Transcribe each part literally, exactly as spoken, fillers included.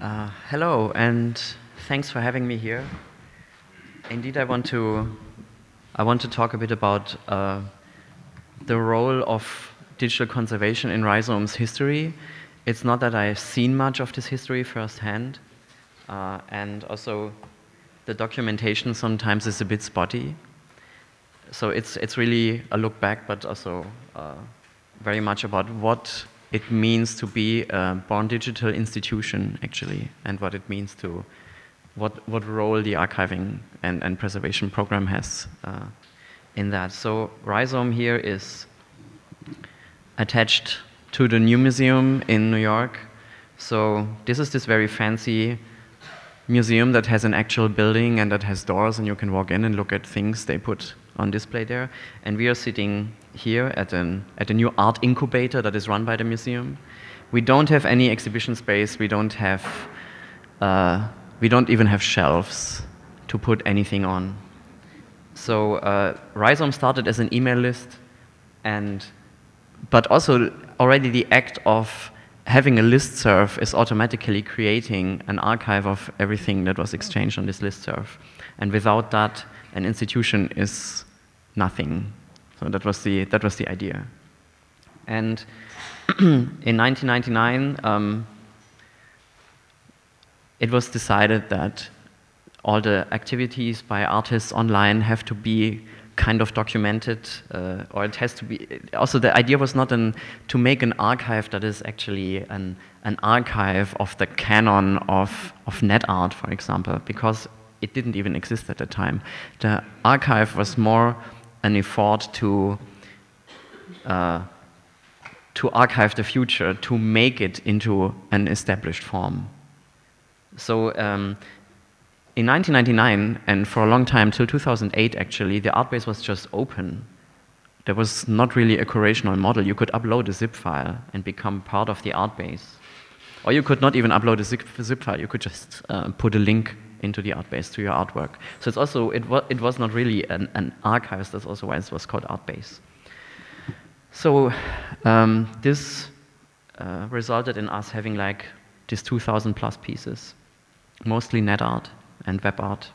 Uh, hello, and thanks for having me here. Indeed, I want to, I want to talk a bit about uh, the role of digital conservation in Rhizome's history. It's not that I've seen much of this history firsthand, uh, and also the documentation sometimes is a bit spotty. So it's, it's really a look back, but also uh, very much about what it means to be a born digital institution, actually, and what it means to, what, what role the archiving and, and preservation program has uh, in that. So Rhizome here is attached to the New Museum in New York. So this is this very fancy museum that has an actual building and that has doors, and you can walk in and look at things they put on display there. And we are sitting here at, an, at a new art incubator that is run by the museum. We don't have any exhibition space. We don't have, uh, we don't even have shelves to put anything on. So uh, Rhizome started as an email list, and but also already the act of having a listserv is automatically creating an archive of everything that was exchanged on this listserv. And without that, an institution is nothing. So that was the, that was the idea. And in nineteen ninety-nine, um, it was decided that all the activities by artists online have to be kind of documented, uh, or it has to be, also the idea was not an, to make an archive that is actually an, an archive of the canon of, of net art, for example, because it didn't even exist at the time. The archive was more an effort to, uh, to archive the future, to make it into an established form. So um, in nineteen ninety-nine, and for a long time, till two thousand eight actually, the ArtBase was just open. There was not really a curational model. You could upload a zip file and become part of the ArtBase. Or you could not even upload a zip, zip file. You could just uh, put a link into the ArtBase to your artwork. So it's also, it, wa it was not really an, an archive. That's also why it was called ArtBase. So um, this uh, resulted in us having like these two thousand plus pieces, mostly net art and web art,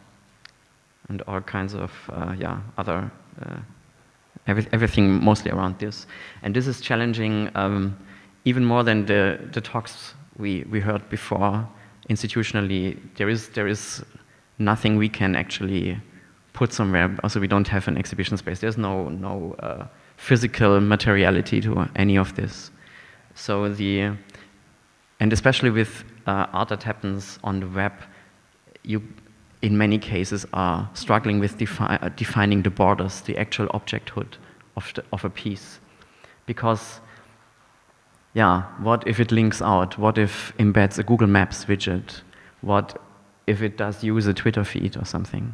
and all kinds of uh, yeah other uh, every, everything mostly around this. And this is challenging um, even more than the the talks we we heard before. Institutionally, there is there is nothing we can actually put somewhere. Also, we don't have an exhibition space. There's no no uh, physical materiality to any of this. So the and especially with uh, art that happens on the web, you, in many cases, are struggling with defi uh, defining the borders, the actual objecthood of, the, of a piece. Because, yeah, what if it links out? What if embeds a Google Maps widget? What if it does use a Twitter feed or something?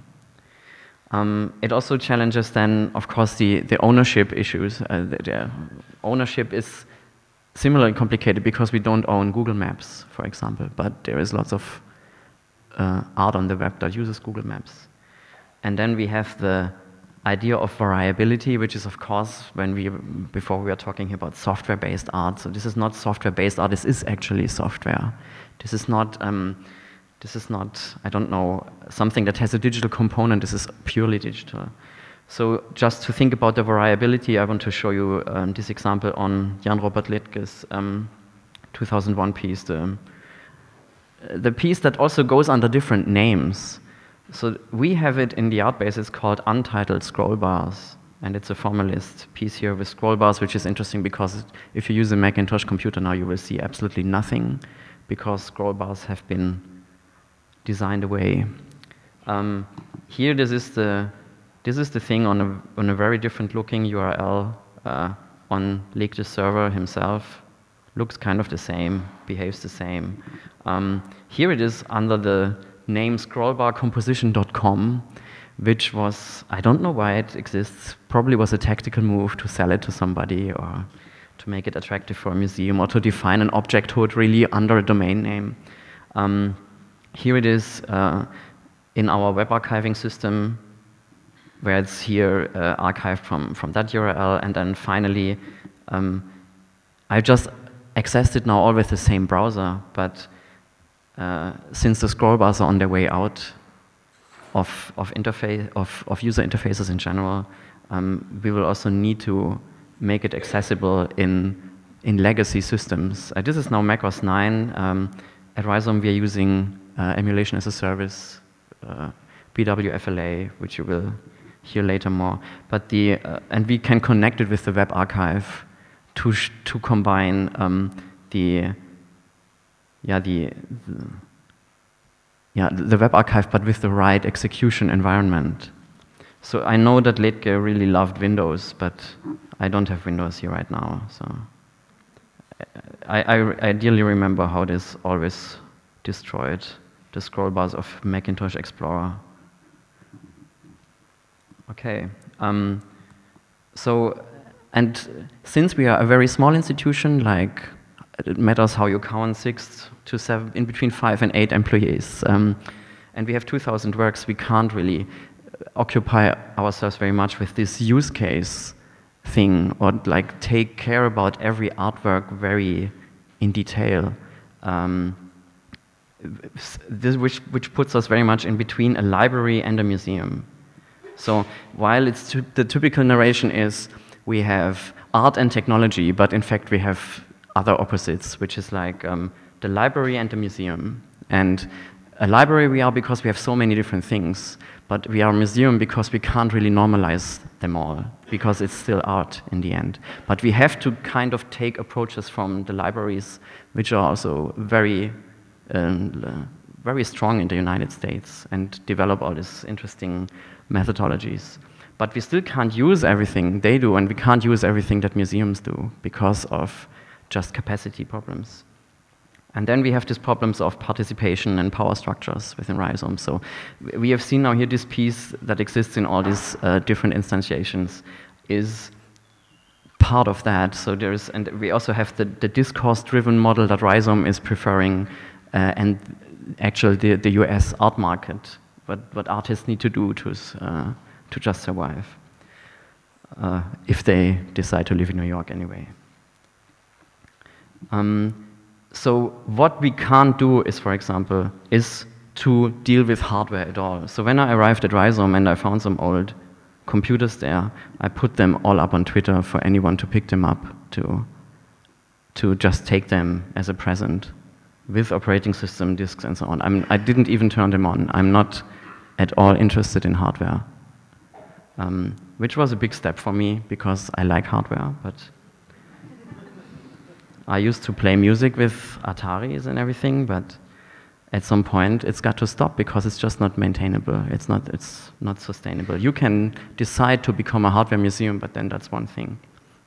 Um, it also challenges then, of course, the, the ownership issues. Uh, the, the ownership is similarly complicated because we don't own Google Maps, for example, but there is lots of uh, art on the web that uses Google Maps. And then we have the idea of variability, which is, of course, when we, before we were talking about software-based art. So this is not software-based art, this is actually software. This is not, um, this is not, I don't know, something that has a digital component, this is purely digital. So just to think about the variability, I want to show you um, this example on Jan Robert Littke's um, two thousand one piece, the, the piece that also goes under different names. So we have it in the ArtBase, it's called Untitled Scroll Bars, and it's a formalist piece here with scroll bars, which is interesting because if you use a Macintosh computer now, you will see absolutely nothing because scroll bars have been designed away. Um, here, this is the This is the thing on a, on a very different looking U R L uh, on Lichtke's server himself. Looks kind of the same, behaves the same. Um, here it is under the name scrollbar composition dot com, which was, I don't know why it exists, probably was a tactical move to sell it to somebody or to make it attractive for a museum or to define an objecthood really under a domain name. Um, here it is uh, in our web archiving system, where it's here uh, archived from, from that U R L, and then finally, um, I just accessed it now all with the same browser, but uh, since the scroll bars are on their way out of, of, interface, of, of user interfaces in general, um, we will also need to make it accessible in, in legacy systems. Uh, this is now Mac O S nine. Um, at Rhizome, we are using uh, emulation as a service, uh, B W F L A, which you will hear later more. But the, uh, and we can connect it with the web archive to, sh to combine um, the, yeah, the, the, yeah, the web archive, but with the right execution environment. So I know that Letge really loved Windows, but I don't have Windows here right now. So I, I ideally remember how this always destroyed the scroll bars of Macintosh Explorer. Okay. Um, so, and since we are a very small institution, like it matters how you count, six to seven, in between five and eight employees, um, and we have two thousand works, we can't really occupy ourselves very much with this use case thing, or like take care about every artwork very in detail. Um, this, which, which puts us very much in between a library and a museum. So while it's the typical narration is we have art and technology, but in fact we have other opposites, which is like um, the library and the museum. And a library we are because we have so many different things, but we are a museum because we can't really normalize them all, because it's still art in the end. But we have to kind of take approaches from the libraries, which are also very, um, very strong in the United States, and develop all these interesting methodologies. But we still can't use everything they do, and we can't use everything that museums do because of just capacity problems. And then we have these problems of participation and power structures within Rhizome. So we have seen now here this piece that exists in all these uh, different instantiations is part of that. So there's, and we also have the, the discourse-driven model that Rhizome is preferring, uh, and actually the, the U S art market, what, what artists need to do to, uh, to just survive, uh, if they decide to live in New York anyway. Um, So what we can't do is, for example, is to deal with hardware at all. So when I arrived at Rhizome and I found some old computers there, I put them all up on Twitter for anyone to pick them up, to, to just take them as a present with operating system, disks, and so on. I'm, I didn't even turn them on. I'm not at all interested in hardware, um, which was a big step for me because I like hardware, but I used to play music with Ataris and everything, but at some point it's got to stop because it's just not maintainable. It's not, it's not sustainable. You can decide to become a hardware museum, but then that's one thing.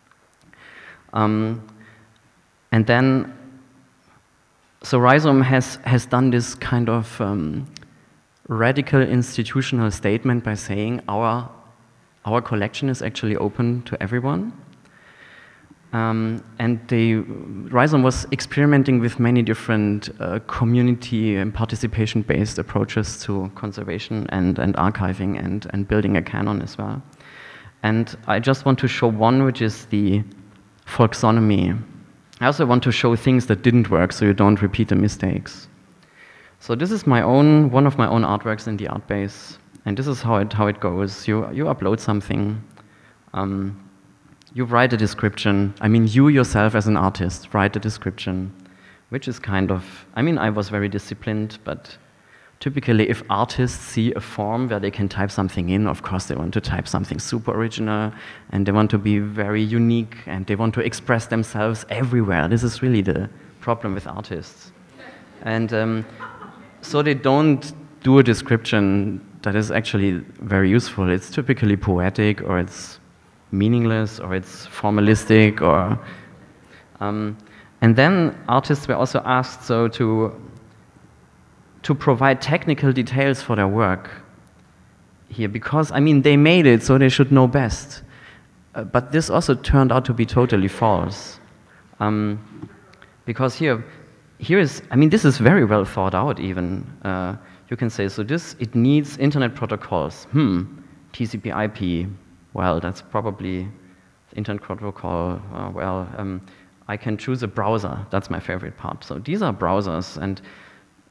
Um, and then, so Rhizome has, has done this kind of um, radical institutional statement by saying our, our collection is actually open to everyone. Um, and they, Rhizome was experimenting with many different uh, community and participation-based approaches to conservation and, and archiving and, and building a canon as well. And I just want to show one, which is the folksonomy. I also want to show things that didn't work so you don't repeat the mistakes. So this is my own, one of my own artworks in the ArtBase. And this is how it, how it goes. You, you upload something. Um, You write a description. I mean, you yourself as an artist write a description, which is kind of, I mean, I was very disciplined, but typically if artists see a form where they can type something in, of course they want to type something super original, and they want to be very unique, and they want to express themselves everywhere. This is really the problem with artists. And um, so they don't do a description that is actually very useful. It's typically poetic, or it's meaningless, or it's formalistic, or um, and then artists were also asked so to to provide technical details for their work here, because I mean they made it, so they should know best. Uh, but this also turned out to be totally false, um, because here here is I mean this is very well thought out. Even uh, you can say so. This it needs internet protocols. Hmm, T C P I P. Well, that's probably internet protocol. Uh, well, um, I can choose a browser. That's my favorite part. So these are browsers, and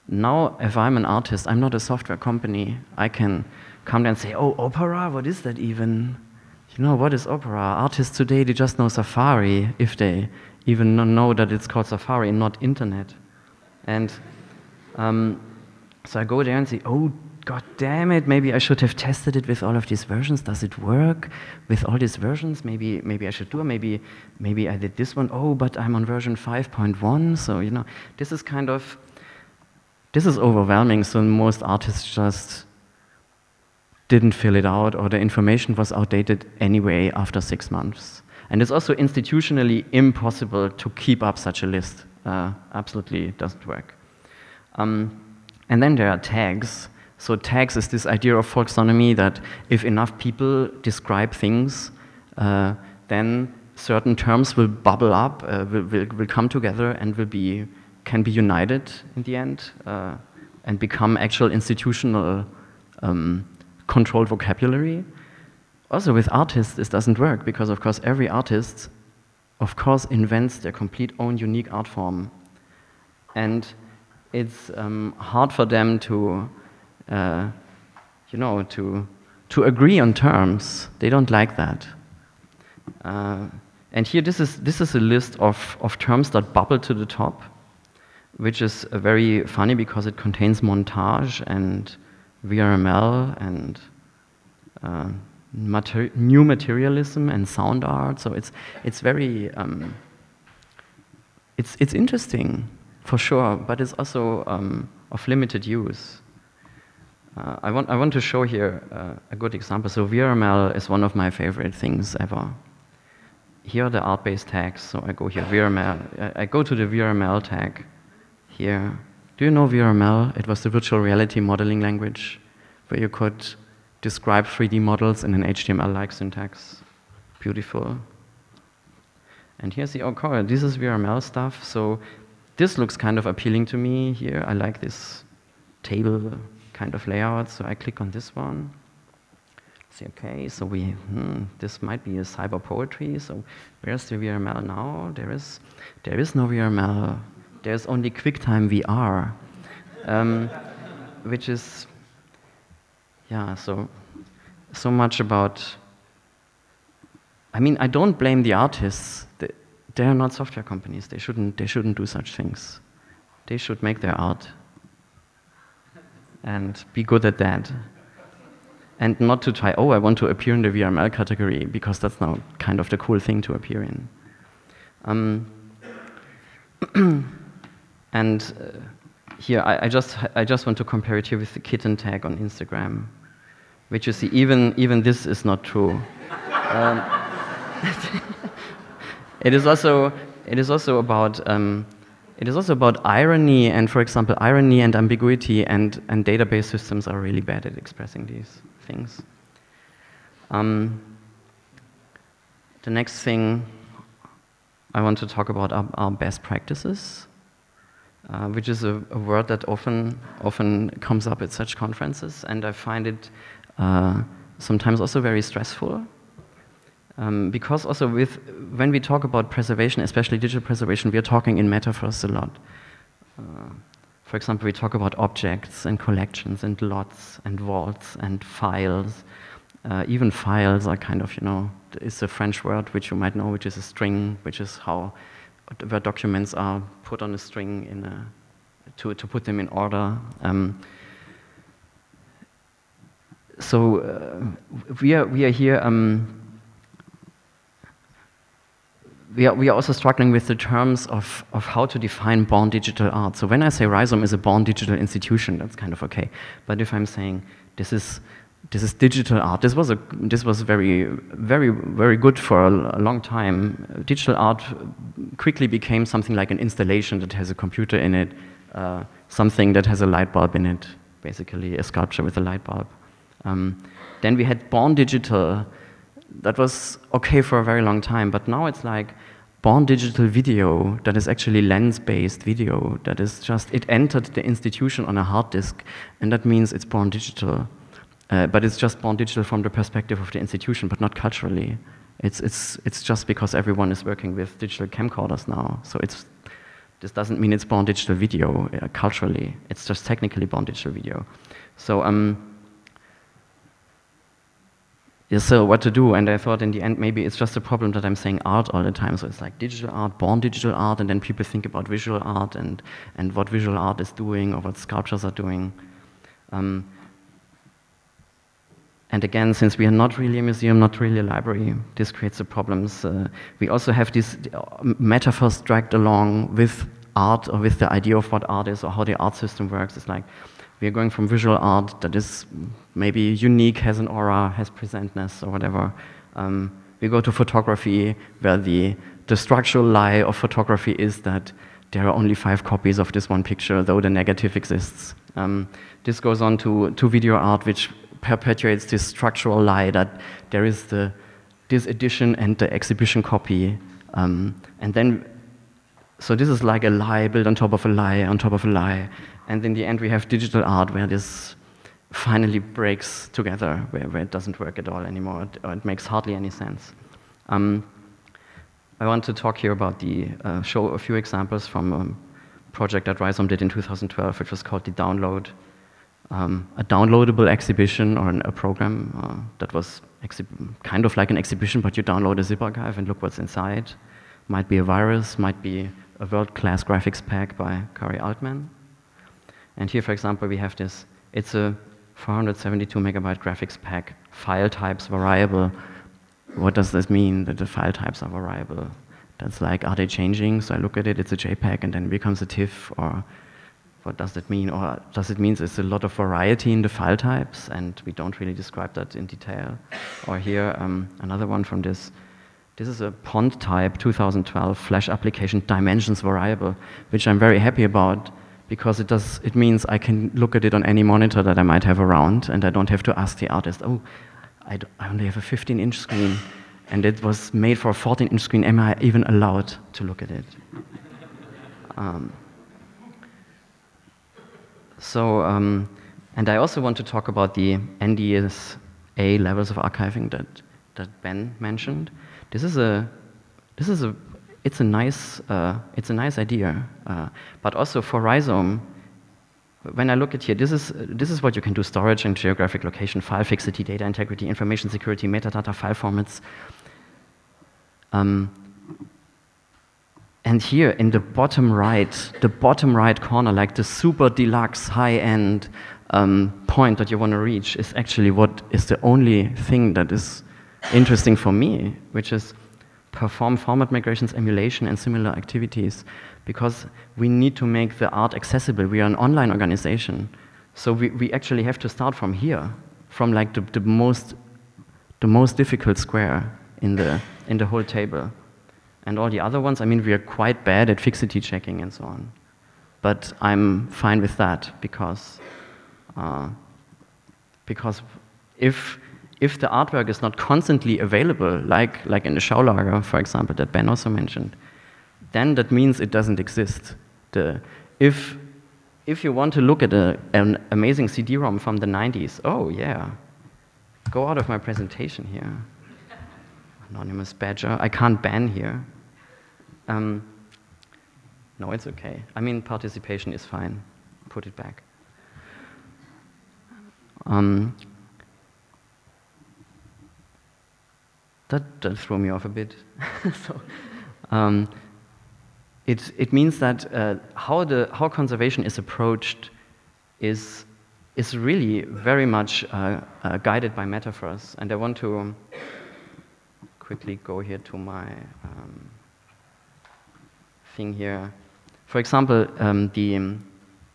now if I'm an artist, I'm not a software company, I can come there and say, oh, Opera, what is that even? You know, what is Opera? Artists today, they just know Safari, if they even know that it's called Safari and not internet. And um, so I go there and say, oh, God damn it, maybe I should have tested it with all of these versions. Does it work with all these versions? Maybe maybe I should do it. Maybe, maybe I did this one. Oh, but I'm on version five point one. So, you know, this is kind of, this is overwhelming. So most artists just didn't fill it out, or the information was outdated anyway after six months. And it's also institutionally impossible to keep up such a list. Uh, absolutely doesn't work. Um, and then there are tags. So tags is this idea of folksonomy that if enough people describe things, uh, then certain terms will bubble up, uh, will, will, will come together and will be, can be united in the end uh, and become actual institutional um, controlled vocabulary. Also with artists, this doesn't work because of course every artist, of course, invents their complete own unique art form. And it's um, hard for them to Uh, you know, to, to agree on terms. They don't like that. Uh, and here, this is, this is a list of, of terms that bubble to the top, which is uh, very funny because it contains montage and V R M L and uh, mater new materialism and sound art. So it's, it's very, um, it's, it's interesting, for sure, but it's also um, of limited use. Uh, I, want, I want to show here uh, a good example. So V R M L is one of my favorite things ever. Here are the art-based tags. So I go here, V R M L. I, I go to the V R M L tag here. Do you know V R M L? It was the virtual reality modeling language where you could describe three D models in an H T M L-like syntax. Beautiful. And here's the, okay, this is V R M L stuff. So this looks kind of appealing to me here. I like this table kind of layout, so I click on this one. Say, okay, so we, hmm, this might be a cyber poetry, so where's the V R M L now? There is, there is no V R M L. There's only QuickTime V R, um, which is, yeah, so, so much about, I mean, I don't blame the artists. They, they're not software companies. They shouldn't, they shouldn't do such things. They should make their art and be good at that. And not to try, oh, I want to appear in the V R M L category, because that's now kind of the cool thing to appear in. Um, and uh, here, I, I, just, I just want to compare it here with the kitten tag on Instagram, which you see, even, even this is not true. um, it is also, it is also about, um, It is also about irony, and for example, irony and ambiguity, and, and database systems are really bad at expressing these things. Um, the next thing I want to talk about are, are best practices, uh, which is a, a word that often, often comes up at such conferences, and I find it uh, sometimes also very stressful. Um, because also with, when we talk about preservation, especially digital preservation, we are talking in metaphors a lot. Uh, for example, we talk about objects and collections and lots and vaults and files. Uh, even files are kind of, you know, it's a French word which you might know, which is a string, which is how, where documents are put on a string in a, to, to put them in order. Um, so uh, we are, we are here, um, We are, we are also struggling with the terms of, of how to define born digital art. So when I say Rhizome is a born digital institution, that's kind of okay. But if I'm saying this is, this is digital art, this was, a, this was very, very, very good for a, a long time. Digital art quickly became something like an installation that has a computer in it, uh, something that has a light bulb in it, basically a sculpture with a light bulb. Um, then we had born digital. That was okay for a very long time, but now it's like born digital video that is actually lens-based video, that is just, it entered the institution on a hard disk, and that means it's born digital. Uh, but it's just born digital from the perspective of the institution, but not culturally. It's, it's, it's just because everyone is working with digital camcorders now, so it's this doesn't mean it's born digital video uh, culturally. It's just technically born digital video. So, um, yeah, so what to do? And I thought in the end, maybe it's just a problem that I'm saying art all the time. So it's like digital art, born digital art, and then people think about visual art and, and what visual art is doing or what sculptures are doing. Um, and again, since we are not really a museum, not really a library, this creates the problems. Uh, we also have these metaphors dragged along with art or with the idea of what art is or how the art system works. It's like we are going from visual art that is maybe unique, has an aura, has presentness or whatever. Um, we go to photography where the, the structural lie of photography is that there are only five copies of this one picture, though the negative exists. Um, this goes on to, to video art, which perpetuates this structural lie that there is the, this edition and the exhibition copy. Um, and then, so this is like a lie built on top of a lie, on top of a lie. And in the end, we have digital art where this finally breaks together, where, where it doesn't work at all anymore, or it makes hardly any sense. Um, I want to talk here about the, uh, show a few examples from a project that Rhizome did in two thousand twelve, which was called The Download. Um, a downloadable exhibition or an, a program uh, that was kind of like an exhibition, but you download a zip archive and look what's inside. Might be a virus, might be a world-class graphics pack by Kari Altman. And here, for example, we have this. It's a four hundred seventy-two megabyte graphics pack, file types variable. What does this mean, that the file types are variable? That's like, are they changing? So I look at it, it's a JPEG, and then it becomes a TIFF, or what does that mean? Or does it mean there's a lot of variety in the file types, and we don't really describe that in detail? Or here, um, another one from this. This is a Pond type two thousand twelve Flash application dimensions variable, which I'm very happy about, because it does. It means I can look at it on any monitor that I might have around, and I don't have to ask the artist, oh, I, I only have a fifteen inch screen, and it was made for a fourteen inch screen. Am I even allowed to look at it? Um, so, um, and I also want to talk about the N D S A levels of archiving that, that Ben mentioned. This is a, this is a, it's a nice, uh, it's a nice idea, uh, but also for Rhizome, when I look at here, this is, this is what you can do: storage and geographic location, file fixity, data integrity, information security, metadata, file formats. Um, and here in the bottom right, the bottom right corner, like the super deluxe high-end um, point that you want to reach, is actually what is the only thing that is interesting for me, which is perform format migrations, emulation, and similar activities, because we need to make the art accessible. We are an online organization, so we, we actually have to start from here, from like the, the most the most difficult square in the in the whole table. And all the other ones, I mean, we are quite bad at fixity checking and so on, but I'm fine with that, because uh, because if if the artwork is not constantly available, like, like in the Schaulager, for example, that Ben also mentioned, then that means it doesn't exist. The, if, if you want to look at a, an amazing C D ROM from the nineties, oh yeah, go out of my presentation here. Anonymous badger, I can't ban here. Um, no, it's okay. I mean, participation is fine. Put it back. Um, That, that threw me off a bit. so, um, it, it means that uh, how, the, how conservation is approached is, is really very much uh, uh, guided by metaphors. And I want to quickly go here to my um, thing here. For example, um, the, um,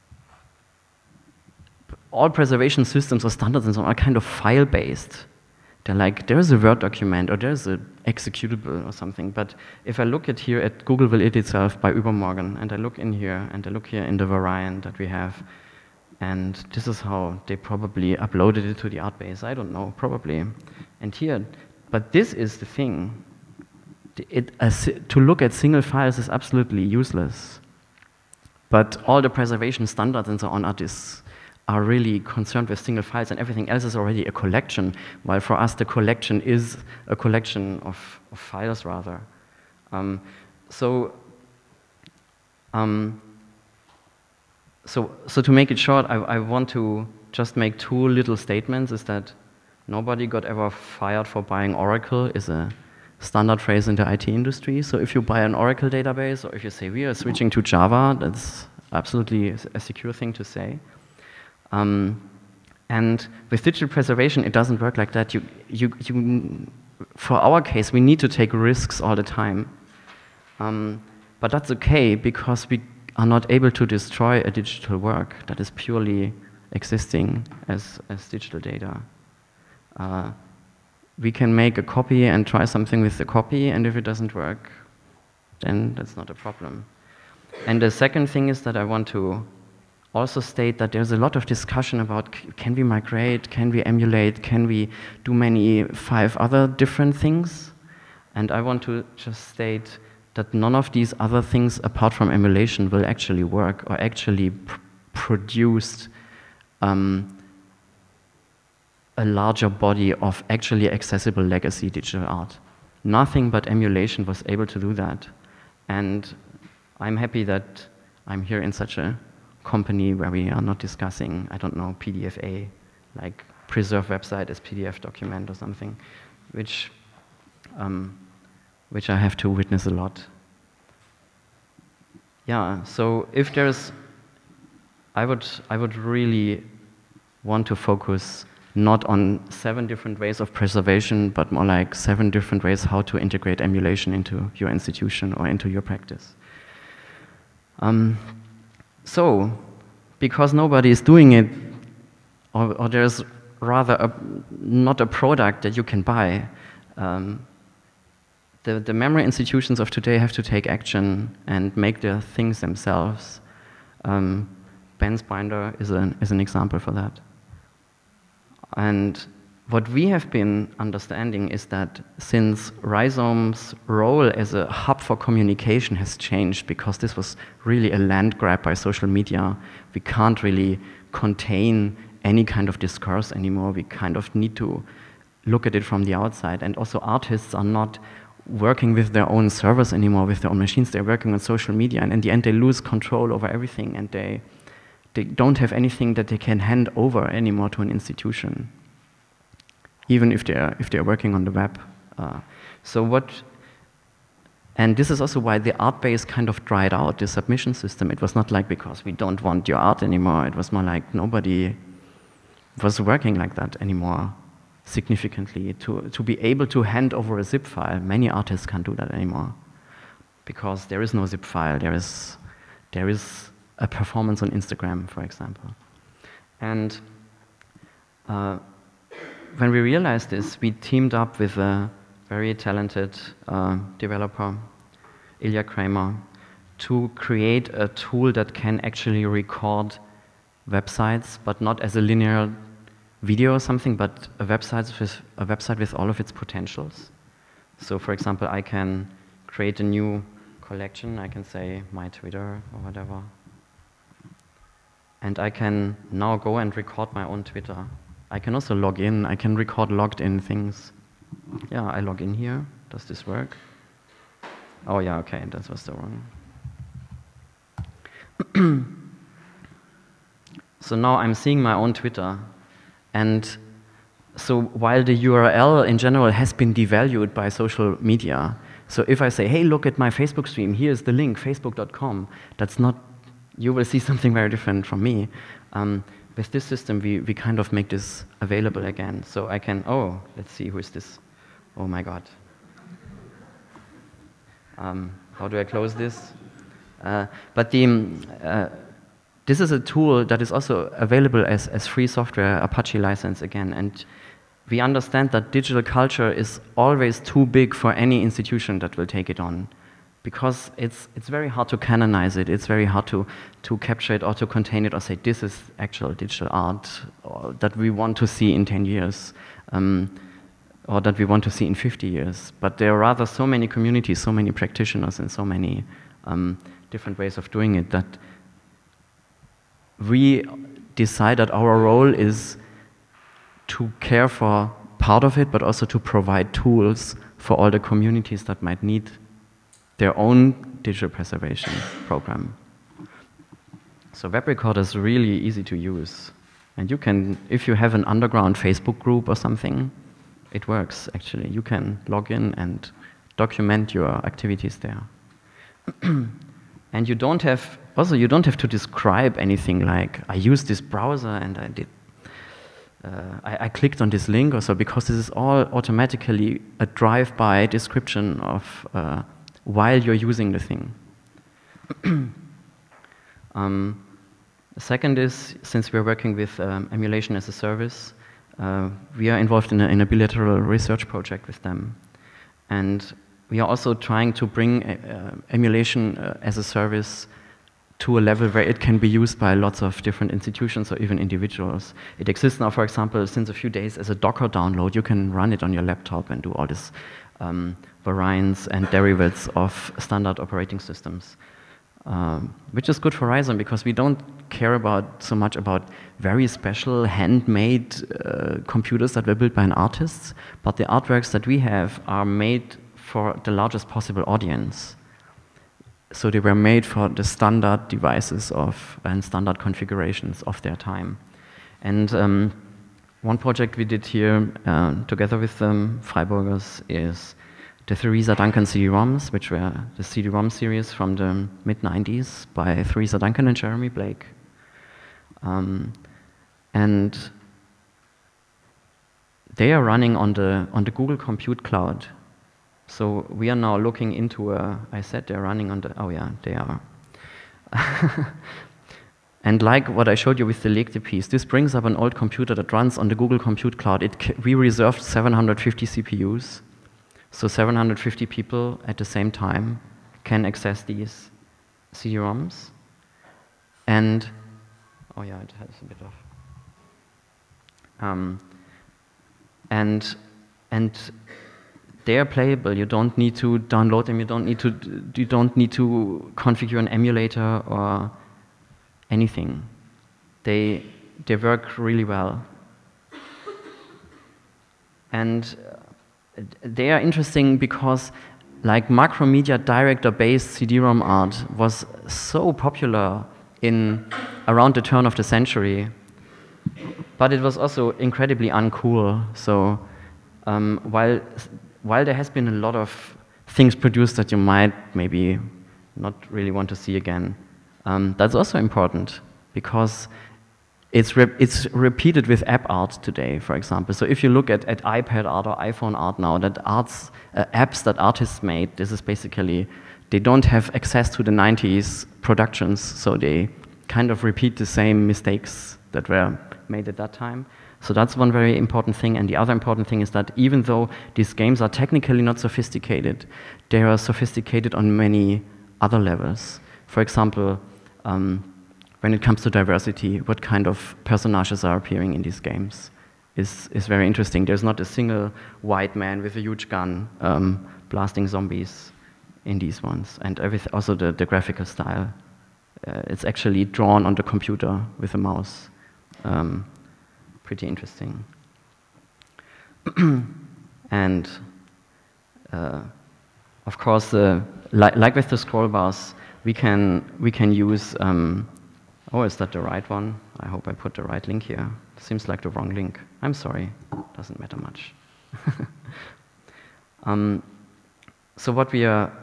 all preservation systems or standards and so on are kind of file-based. They're like, there's a Word document or there's an executable or something. But if I look at here at Google will it itself by Übermorgen, and I look in here, and I look here in the variant that we have, and this is how they probably uploaded it to the art base. I don't know, probably. And here, but this is the thing. It, uh, to look at single files is absolutely useless. But all the preservation standards and so on are this. are really concerned with single files, and everything else is already a collection, while for us the collection is a collection of, of files rather. Um, so Um, so, so to make it short, I, I want to just make two little statements, is that nobody got ever fired for buying Oracle is a standard phrase in the I T industry. So if you buy an Oracle database, or if you say we are switching to Java, that's absolutely a secure thing to say. Um, and with digital preservation, it doesn't work like that. You, you, you, for our case, we need to take risks all the time. Um, but that's okay, because we are not able to destroy a digital work that is purely existing as, as digital data. Uh, we can make a copy and try something with the copy, and if it doesn't work, then that's not a problem. And the second thing is that I want to also state that there's a lot of discussion about can we migrate, can we emulate, can we do many five other different things? And I want to just state that none of these other things apart from emulation will actually work or actually pr produce um, a larger body of actually accessible legacy digital art. Nothing but emulation was able to do that. And I'm happy that I'm here in such a company where we are not discussing, I don't know, P D F A, like preserve website as P D F document or something, which, um, which I have to witness a lot. Yeah, so if there's, I would, I would really want to focus not on seven different ways of preservation, but more like seven different ways how to integrate emulation into your institution or into your practice. Um, so, because nobody is doing it, or, or there's rather a, not a product that you can buy, um, the, the memory institutions of today have to take action and make their things themselves. Um, Ben's binder is an, is an example for that. And what we have been understanding is that since Rhizome's role as a hub for communication has changed, because this was really a land grab by social media, we can't really contain any kind of discourse anymore. We kind of need to look at it from the outside. And also artists are not working with their own servers anymore, with their own machines. They're working on social media, and in the end they lose control over everything, and they They don't have anything that they can hand over anymore to an institution, even if they're if they're working on the web. Uh, so what? And this is also why the art base kind of dried out. The submission system. It was not like because we don't want your art anymore. It was more like nobody was working like that anymore significantly. To to be able to hand over a zip file, many artists can't do that anymore, because there is no zip file. There is there is a performance on Instagram, for example. And uh, when we realized this, we teamed up with a very talented uh, developer, Ilya Kramer, to create a tool that can actually record websites, but not as a linear video or something, but a website with, a website with all of its potentials. So, for example, I can create a new collection. I can say my Twitter or whatever. And I can now go and record my own Twitter. I can also log in. I can record logged in things. Yeah, I log in here. Does this work? Oh yeah, okay, that was the wrong. So now I'm seeing my own Twitter. And so while the U R L in general has been devalued by social media, so if I say, hey, look at my Facebook stream, here's the link, facebook dot com, that's not, you will see something very different from me. Um, with this system, we, we kind of make this available again. So I can, oh, let's see, who is this? Oh my God. Um, how do I close this? Uh, but the, uh, this is a tool that is also available as, as free software, Apache license again. And we understand that digital culture is always too big for any institution that will take it on, because it's, it's very hard to canonize it. It's very hard to, to capture it or to contain it or say, this is actual digital art or that we want to see in ten years. Um, or that we want to see in fifty years. But there are rather so many communities, so many practitioners, and so many um, different ways of doing it that we decide that our role is to care for part of it, but also to provide tools for all the communities that might need their own digital preservation program. So Web Recorder is really easy to use. And you can, if you have an underground Facebook group or something, it works actually. You can log in and document your activities there. And you don't have, also you don't have to describe anything like, I used this browser and I did, uh, I, I clicked on this link or so, because this is all automatically a drive-by description of uh, while you're using the thing. um, the second is, since we're working with um, emulation as a service, uh, we are involved in a, in a bilateral research project with them. And we are also trying to bring uh, emulation uh, as a service to a level where it can be used by lots of different institutions or even individuals. It exists now, for example, since a few days as a Docker download. You can run it on your laptop and do all these um, variants and derivatives of standard operating systems, um, which is good for Rhizome because we don't care about so much about very special handmade uh, computers that were built by an artist, but the artworks that we have are made for the largest possible audience. So they were made for the standard devices of and standard configurations of their time. And um, one project we did here uh, together with um, Freiburgers is the Theresa Duncan C D-ROMs, which were the C D-ROM series from the mid nineties by Theresa Duncan and Jeremy Blake. Um, and they are running on the, on the Google Compute Cloud. So we are now looking into a, I said they're running on the, oh yeah, they are. And like what I showed you with the Legte piece, this brings up an old computer that runs on the Google Compute Cloud. It, we reserved seven hundred fifty C P Us, so seven hundred fifty people at the same time can access these C D-ROMs. And, oh yeah, it has a bit of, um, and, and, they are playable. You don't need to download them. You don't need to. You don't need to configure an emulator or anything. They they work really well, and they are interesting because, like Macromedia director-based C D-ROM art was so popular in around the turn of the century, but it was also incredibly uncool. So um, while While there has been a lot of things produced that you might maybe not really want to see again, um, that's also important because it's, re it's repeated with app art today, for example. So if you look at, at iPad art or iPhone art now, that arts, uh, apps that artists made, this is basically, they don't have access to the nineties productions, so they kind of repeat the same mistakes that were made at that time. So that's one very important thing, and the other important thing is that even though these games are technically not sophisticated, they are sophisticated on many other levels. For example, um, when it comes to diversity, what kind of personages are appearing in these games is, is very interesting. There's not a single white man with a huge gun um, blasting zombies in these ones, and everything, also the, the graphical style. Uh, it's actually drawn on the computer with a mouse. Um, Pretty interesting. And uh, of course, uh, li like with the scroll bars, we can we can use. Um, oh, is that the right one? I hope I put the right link here. Seems like the wrong link. I'm sorry. Doesn't matter much. um, so what we are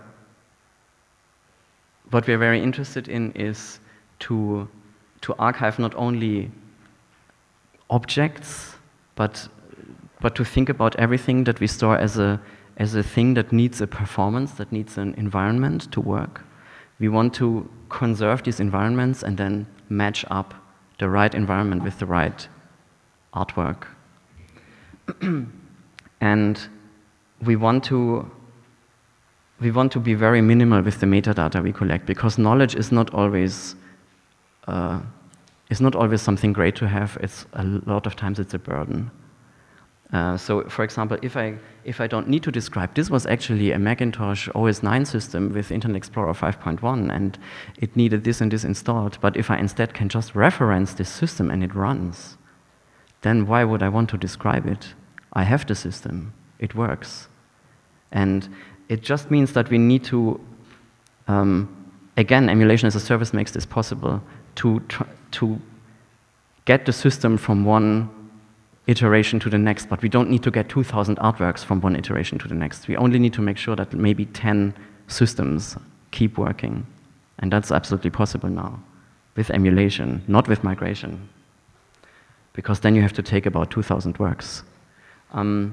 what we are very interested in is to to archive not only objects, but but to think about everything that we store as a as a thing that needs a performance, that needs an environment to work. We want to conserve these environments and then match up the right environment with the right artwork. And we want to we want to be very minimal with the metadata we collect, because knowledge is not always uh, is not always something great to have. It's a lot of times it's a burden. Uh, so, for example, if I if I don't need to describe, this was actually a Macintosh O S nine system with Internet Explorer five point one, and it needed this and this installed. But if I instead can just reference this system and it runs, then why would I want to describe it? I have the system. It works. And it just means that we need to, um, again, emulation as a service makes this possible, to, to get the system from one iteration to the next, but we don't need to get two thousand artworks from one iteration to the next. We only need to make sure that maybe ten systems keep working. And that's absolutely possible now with emulation, not with migration. Because then you have to take about two thousand works. Um,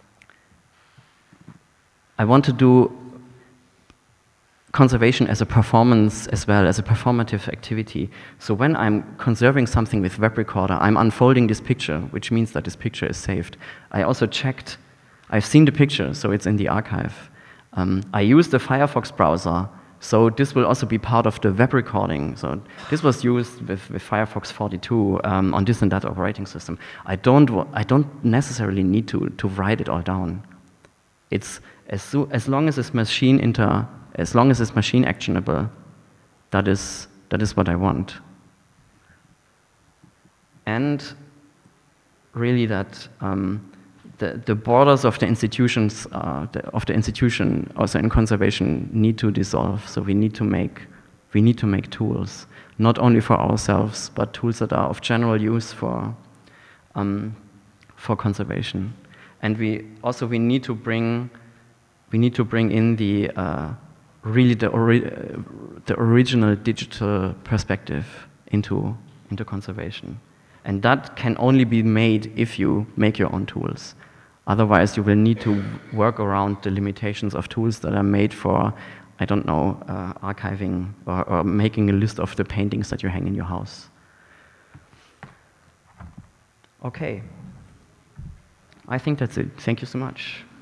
I want to do conservation as a performance as well, as a performative activity. So when I'm conserving something with Web Recorder, I'm unfolding this picture, which means that this picture is saved. I also checked, I've seen the picture, so it's in the archive. Um, I use the Firefox browser, so this will also be part of the web recording. So this was used with, with Firefox forty-two um, on this and that operating system. I don't, I don't necessarily need to, to write it all down. It's as, so, as long as it's machine inter, as long as it's machine actionable, that is, that is what I want. And really that um, the, the borders of the institutions, uh, the, of the institution also in conservation need to dissolve. So we need to make, we need to make tools, not only for ourselves, but tools that are of general use for, um, for conservation. And we also, we need to bring, we need to bring in the, uh, really the, ori uh, the original digital perspective into, into conservation. And that can only be made if you make your own tools. Otherwise, you will need to work around the limitations of tools that are made for, I don't know, uh, archiving or, or making a list of the paintings that you hang in your house. Okay. I think that's it. Thank you so much.